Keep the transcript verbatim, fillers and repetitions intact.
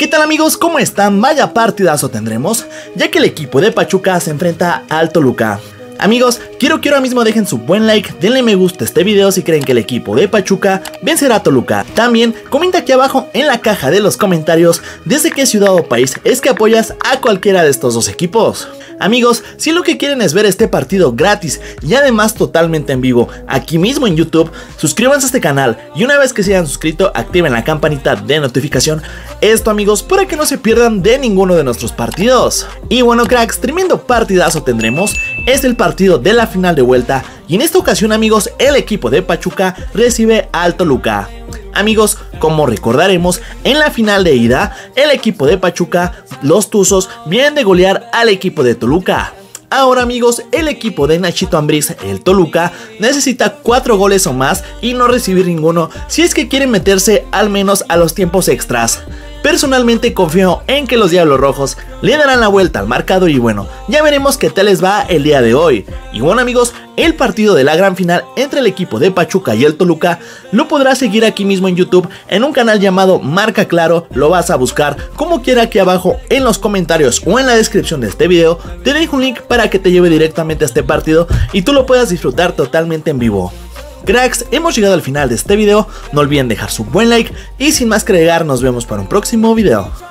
¿Qué tal amigos? ¿Cómo están? Vaya partidazo tendremos, ya que el equipo de Pachuca se enfrenta al Toluca. Amigos, quiero que ahora mismo dejen su buen like, denle me gusta a este video si creen que el equipo de Pachuca vencerá a Toluca. También comenta aquí abajo en la caja de los comentarios desde qué ciudad o país es que apoyas a cualquiera de estos dos equipos. Amigos, si lo que quieren es ver este partido gratis y además totalmente en vivo aquí mismo en YouTube, suscríbanse a este canal y una vez que se hayan suscrito activen la campanita de notificación. Esto amigos, para que no se pierdan de ninguno de nuestros partidos. Y bueno cracks, tremendo partidazo tendremos, es el partido de la final de vuelta y en esta ocasión amigos el equipo de Pachuca recibe al Toluca. Amigos, como recordaremos, en la final de ida, el equipo de Pachuca, los Tuzos, vienen de golear al equipo de Toluca. Ahora amigos, el equipo de Nachito Ambriz, el Toluca, necesita cuatro goles o más y no recibir ninguno si es que quieren meterse al menos a los tiempos extras. Personalmente confío en que los Diablos Rojos le darán la vuelta al marcador y bueno, ya veremos qué tal les va el día de hoy. Y bueno amigos, el partido de la gran final entre el equipo de Pachuca y el Toluca lo podrás seguir aquí mismo en YouTube en un canal llamado Marca Claro, lo vas a buscar como quiera aquí abajo en los comentarios o en la descripción de este video, te dejo un link para que te lleve directamente a este partido y tú lo puedas disfrutar totalmente en vivo. Cracks, hemos llegado al final de este video, no olviden dejar su buen like y sin más que agregar nos vemos para un próximo video.